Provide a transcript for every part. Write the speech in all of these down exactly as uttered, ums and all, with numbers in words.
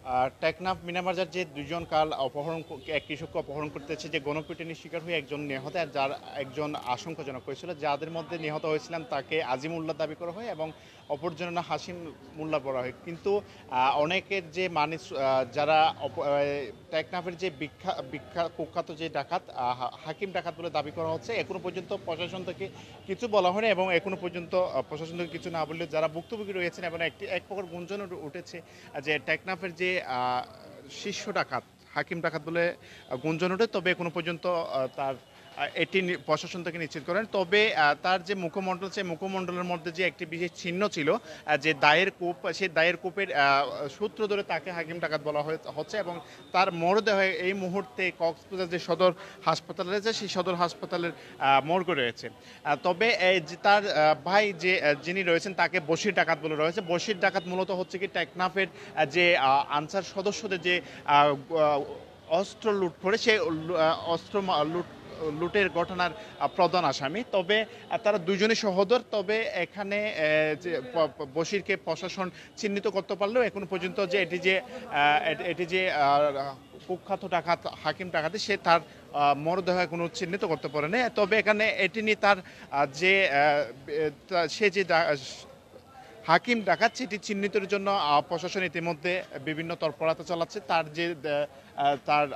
টেকনাফ মিনাবাজার যে দুজন কাল অপহরণ এক কৃষককে অপহরণ করতেছে যে গণপিটুনির শিকার হয়ে একজন নিহত আর যার একজন আশঙ্কাজনক হয়েছিল যাদের মধ্যে নিহত হয়েছিলেন তাকে আজিমুল্লাহ দাবি করা হয় এবং অপরজনের নাম হাসিম মোল্লা বলা হয় কিন্তু অনেকের যে মানে যারা টেকনাফের যে বিখ্যাত বিখ্যাত কুখ্যাত যে ডাকাত হাকিম ডাকাত বলে দাবি করা হচ্ছে এখনো পর্যন্ত প্রশাসন থেকে কিছু বলা হয়নি এবং এখনো পর্যন্ত প্রশাসন থেকে কিছু না বললে যারা ভুক্তভোগী রয়েছেন এবং একটি এক প্রকার গুঞ্জন উঠেছে যে টেকনাফের যে শীর্ষ ডাকাত হাকিম ডাকাত বলে গুঞ্জন ওঠে তবে এখনো পর্যন্ত তার এটি প্রশাসন থেকে নিশ্চিত করেন তবে তার যে মুখমণ্ডল সেই মুখমণ্ডলের মধ্যে যে একটি বিশেষ চিহ্ন ছিল যে দায়ের কূপ সেই দায়ের কূপের সূত্র ধরে তাকে হাকিম ডাকাত বলা হচ্ছে এবং তার মরদেহ এই মুহূর্তে কক্সবাজার যে সদর হাসপাতাল রয়েছে সেই সদর হাসপাতালের মর্গে রয়েছে তবে তার ভাই যে যিনি রয়েছেন তাকে বশির ডাকাত বলে রয়েছে বশির ডাকাত মূলত হচ্ছে কি টেকনাফের যে আনসার সদস্যদের যে অস্ত্র লুট করে সেই অস্ত্র লুট লুটের ঘটনার প্রধান আসামি তবে তারা দুজনই সহোদর তবে এখানে যে বশিরকে প্রশাসন চিহ্নিত করতে পারলেও এখনো পর্যন্ত যে এটি যে এটি যে কুখ্যাত ডাকাত হাকিম ডাকাতি সে তার মরদেহ কোনো চিহ্নিত করতে পারেনি তবে এখানে এটি নিয়ে তার যে সে যে হাকিম ডাকাত সেটি চিহ্নিতের জন্য প্রশাসন ইতিমধ্যে বিভিন্ন তৎপরতা চালাচ্ছে তার যে তার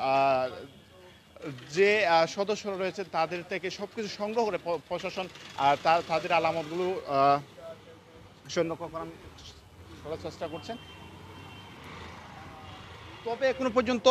যে সদস্যরা রয়েছে তাদের থেকে সবকিছু সংগ্রহ করে প্রশাসন তাদের আলামতগুলো সংরক্ষণ করার চেষ্টা করছেন তবে এখনো পর্যন্ত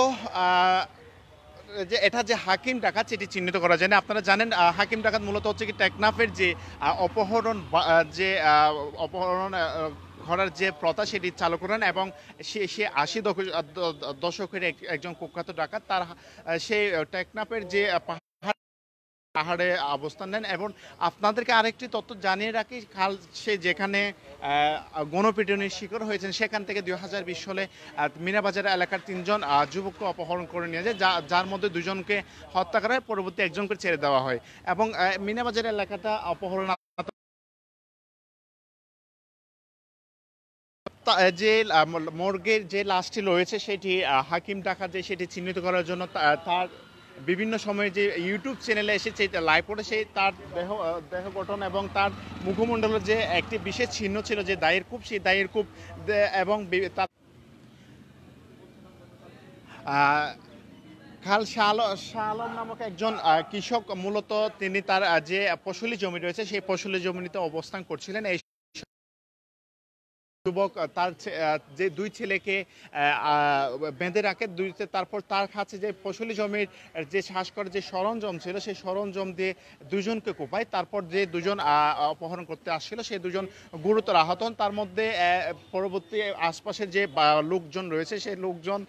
যে এটা যে হাকিম ডাকাত সেটি চিহ্নিত করা যায় না আপনারা জানেন হাকিম ডাকাত মূলত হচ্ছে কি টেকনাফের যে অপহরণ যে অপহরণ করার যে প্রথা সেটি চালু করেন এবং সে সে আশি দশকের একজন কুখ্যাত ডাকাত তার সেই টেকনাফের যে পাহাড়ে অবস্থান নেন এবং আপনাদেরকে আরেকটি তথ্য জানিয়ে রাখি কাল সে যেখানে গণপিটুনির শিকার হয়েছেন সেখান থেকে দুই হাজার বিশ সালে মিনাবাজার এলাকার তিনজন যুবককে অপহরণ করে নিয়ে যায় যা যার মধ্যে দুজনকে হত্যা করা হয় পরবর্তী একজনকে ছেড়ে দেওয়া হয় এবং মিনাবাজার এলাকাটা অপহরণ যে মর্গের যে লাশটি রয়েছে সেটি হাকিম ডাকাত যে সেটি চিহ্নিত করার জন্য তার বিভিন্ন সময়ে যে ইউটিউব চ্যানেলে এসেছে লাইভ করে সেই তার দেহ দেহ গঠন এবং তার মুখমণ্ডলের যে একটি বিশেষ চিহ্ন ছিল যে দায়ের কূপ সেই দায়ের কূপ এবং তার খাল শাহ আলম নামক একজন কৃষক মূলত তিনি তার যে ফসলি জমি রয়েছে সেই ফসলি জমিতে অবস্থান করছিলেন এই যুবক তার যে দুই ছেলেকে বেঁধে রাখে দুই তারপর তার কাছে যে ফসলি জমির যে চাষ করার যে সরঞ্জাম ছিল সেই সরঞ্জাম দিয়ে দুজনকে কোপায় তারপর যে দুজন অপহরণ করতে আসছিল সেই দুজন গুরুতর আহত হন তার মধ্যে পরবর্তী আশপাশের যে লোকজন রয়েছে সেই লোকজন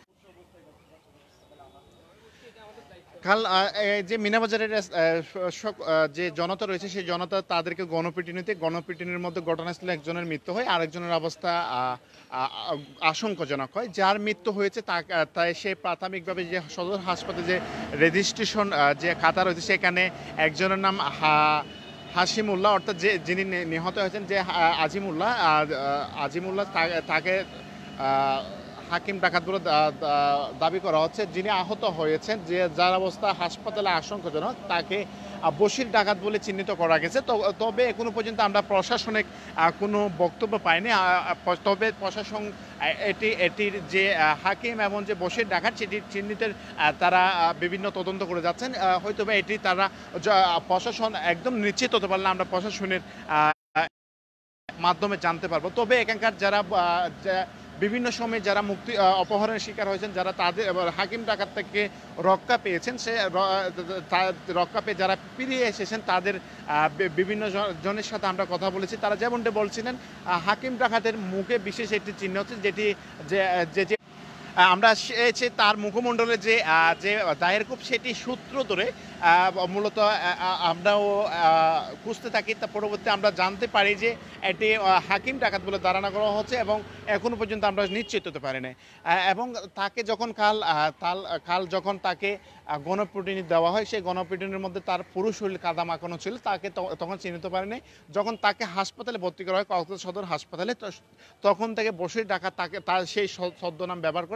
কাল যে মিনাবাজারের যে জনতা রয়েছে সেই জনতা তাদেরকে গণপিটুনিতে গণপিটুনির মধ্যে ঘটনাস্থলে একজনের মৃত্যু হয় আরেকজনের অবস্থা আশঙ্কাজনক হয় যার মৃত্যু হয়েছে তাই সে প্রাথমিকভাবে যে সদর হাসপাতালে যে রেজিস্ট্রেশন যে খাতা রয়েছে সেখানে একজনের নাম হাসিমুল্লাহ অর্থাৎ যে যিনি নিহত হয়েছেন যে আজিমুল্লাহ আজিমুল্লাহ তাকে হাকিম ডাকাত বলে দাবি করা হচ্ছে যিনি আহত হয়েছেন যে যার অবস্থা হাসপাতালে আশঙ্কাজনক তাকে বশির ডাকাত বলে চিহ্নিত করা গেছে তবে এখনো পর্যন্ত আমরা প্রশাসনিক কোনো বক্তব্য পাইনি তবে প্রশাসন এটি এটির যে হাকিম এবং যে বশির ডাকাত সেটি চিহ্নিতের তারা বিভিন্ন তদন্ত করে যাচ্ছেন হয়তো বা এটি তারা প্রশাসন একদম নিশ্চিত হতে পারলে আমরা প্রশাসনের মাধ্যমে জানতে পারবো তবে এখানকার যারা বিভিন্ন সময়ে যারা মুক্তি অপহরণের শিকার হয়েছেন যারা তাদের হাকিম ডাকাত থেকে রক্ষা পেয়েছেন সে রক্ষা পেয়ে যারা ফিরিয়ে এসেছেন তাদের বিভিন্ন জনের সাথে আমরা কথা বলেছি তারা যেমনটা বলছিলেন হাকিম ডাকাতের মুখে বিশেষ একটি চিহ্ন হচ্ছে যেটি যে আমরা সে তার মুখমণ্ডলে যে যে দায়ের কূপ সেটি সূত্র ধরে মূলত আমরাও খুঁজতে থাকি তা পরবর্তী আমরা জানতে পারি যে এটি হাকিম ডাকাত বলে ধারণা করা হচ্ছে এবং এখনো পর্যন্ত আমরা নিশ্চিত হতে পারি না এবং তাকে যখন কাল কাল যখন তাকে গণপিটুনি দেওয়া হয় সেই গণপিটুনির মধ্যে তার পুরো শরীর কাদা মাখানো ছিল তাকে তখন চিনতে পারেনি যখন তাকে হাসপাতালে ভর্তি করা হয় কক্সবাজার সদর হাসপাতালে তখন থেকে বসে ডাকাত তাকে তার সেই ছদ্মনাম ব্যবহার করে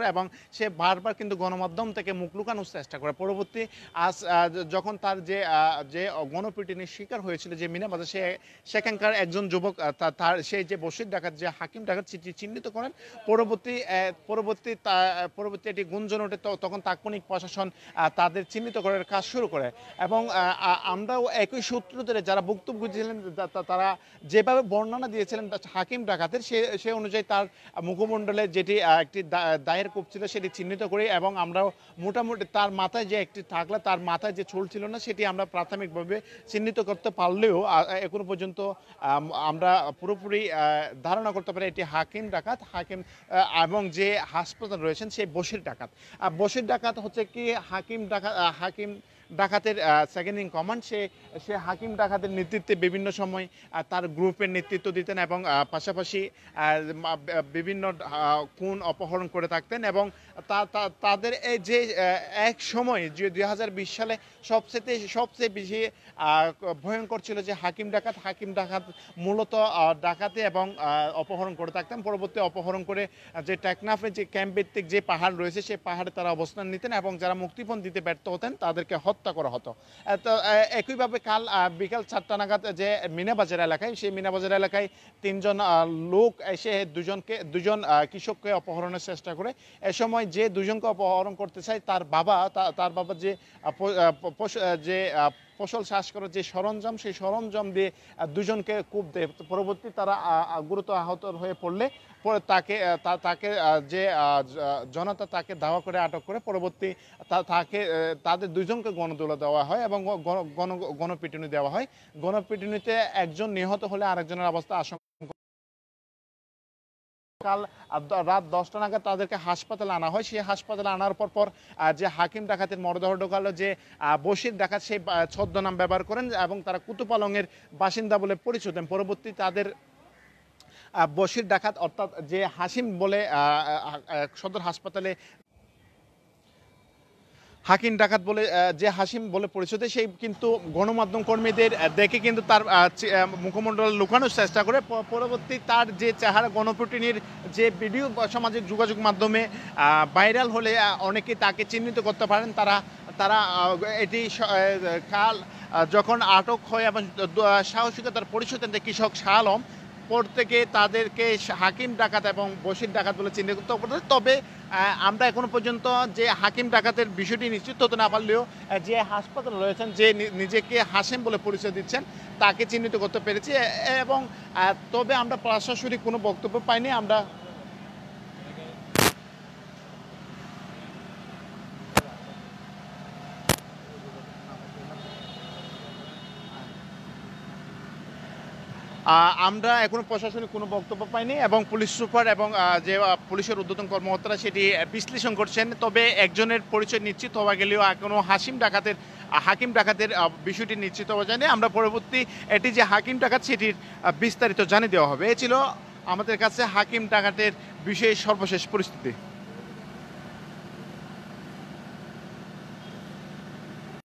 করে এবং সে বারবার কিন্তু গণমাধ্যম থেকে মুখ লুকানোর চেষ্টা করে। পরবর্তী আজ যখন তার যে যে গণপিটুনির শিকার হয়েছিল যে মিনা বাজার, সে সেখানকার একজন যুবক তার সেই যে বশির ডাকাত যে হাকিম ডাকাত সেটি চিহ্নিত করেন। পরবর্তী পরবর্তী পরবর্তী এটি গুঞ্জন ওঠে, তখন তাৎক্ষণিক প্রশাসন তাদের চিহ্নিত করার কাজ শুরু করে এবং আমরাও একই সূত্র ধরে যারা বক্তব্য দিয়েছিলেন তারা যেভাবে বর্ণনা দিয়েছিলেন হাকিম ডাকাতের সে সে অনুযায়ী তার মুখমণ্ডলে যেটি একটি দায়ের কূপ ছিল সেটি চিহ্নিত করি এবং আমরাও মোটামুটি তার মাথায় যে একটি থাকলে তার মাথায় যে চুল ছিল না সেটি আমরা প্রাথমিকভাবে চিহ্নিত করতে পারলেও এখনো পর্যন্ত আমরা পুরোপুরি ধারণা করতে পারি এটি হাকিম ডাকাত। হাকিম এবং যে হাসপাতাল রয়েছেন সেই বশির ডাকাত। বশির ডাকাত হচ্ছে কি হাকিম ডাকাত হাকিম ডাকাতের সেকেন্ড ইন কমান্ড। সে সে হাকিম ডাকাতের নেতৃত্বে বিভিন্ন সময় তার গ্রুপের নেতৃত্ব দিতেন এবং পাশাপাশি বিভিন্ন খুন অপহরণ করে থাকতেন এবং তাদের এই যে এক সময় যে দুই হাজার বিশ সালে সবচেয়ে সবচেয়ে বেশি ভয়ঙ্কর ছিল যে হাকিম ডাকাত। হাকিম ডাকাত মূলত ডাকাতি এবং অপহরণ করে থাকতেন। পরবর্তী অপহরণ করে যে টেকনাফে যে ক্যাম্প ভিত্তিক যে পাহাড় রয়েছে সেই পাহাড়ে তারা অবস্থান নিতেন এবং যারা মুক্তিপণ দিতে ব্যর্থ হতেন তাদেরকে হত্যা করা হতো। তো একইভাবে কাল বিকাল চারটা নাগাদ যে মিনাবাজার এলাকায় সেই মিনাবাজার এলাকায় তিনজন লোক এসে দুজনকে দুজন কৃষককে অপহরণের চেষ্টা করে। এ সময় যে দুজনকে অপহরণ করতে চায় তার বাবা তার বাবা যে যে ফসল চাষ করার যে সরঞ্জাম সেই সরঞ্জাম দিয়ে দুজনকে কূপ দেয়। পরবর্তী তারা গুরুতর আহত হয়ে পড়লে পরে তাকে তাকে যে জনতা তাকে ধাওয়া করে আটক করে পরবর্তী তাকে তাদের দুজনকে গণদোলা দেওয়া হয় এবং গণ গণপিটুনি দেওয়া হয়। গণপিটুনিতে একজন নিহত হলে আরেকজনের অবস্থা আশঙ্কা। কাল রাত দশটা নাগাদ তাদেরকে হাসপাতালে আনা হয়। সেই হাসপাতালে আনার পর পর যে হাকিম ডাকাতের মরদেহ ঢোকালো যে বশির ডাকাত সেই ছদ্মনাম ব্যবহার করেন এবং তারা কুতুপালংয়ের বাসিন্দা বলে পরিচয় দেন। পরবর্তী তাদের বশির ডাকাত অর্থাৎ যে হাসিম বলে সদর হাসপাতালে হাকিম ডাকাত বলে যে হাসিম বলে পরিচয় দেয় সেই কিন্তু গণমাধ্যম কর্মীদের দেখে কিন্তু তার মুখমণ্ডল লুকানোর চেষ্টা করে। পরবর্তী তার যে চেহারা গণপিটুনির যে ভিডিও সামাজিক যোগাযোগ মাধ্যমে ভাইরাল হলে অনেকে তাকে চিহ্নিত করতে পারেন। তারা তারা এটি কাল যখন আটক হয় এবং সাহসিকতার পরিচয় দেন কৃষক শাহ আলম, পর থেকে তাদেরকে হাকিম ডাকাত এবং বশির ডাকাত বলে চিহ্নিত করতে। তবে আমরা এখনো পর্যন্ত যে হাকিম ডাকাতের বিষয়টি নিশ্চিত হতে না পারলেও যে হাসপাতালে রয়েছেন যে নিজেকে হাসিম বলে পরিচয় দিচ্ছেন তাকে চিহ্নিত করতে পেরেছি এবং তবে আমরা প্রশাসনিক কোনো বক্তব্য পাইনি। আমরা আমরা এখনো প্রশাসনিক কোনো বক্তব্য পাইনি এবং পুলিশ সুপার এবং যে পুলিশের ঊর্ধ্বতন কর্মকর্তারা সেটি বিশ্লেষণ করছেন। তবে একজনের পরিচয় নিশ্চিত হওয়া গেলেও এখনো হাসিম ডাকাতের হাকিম ডাকাতের বিষয়টি নিশ্চিত হওয়া যায়নি। আমরা পরবর্তী এটি যে হাকিম ডাকাত সেটির বিস্তারিত জানিয়ে দেওয়া হবে। এ ছিল আমাদের কাছে হাকিম ডাকাতের বিষয়ে সর্বশেষ পরিস্থিতি।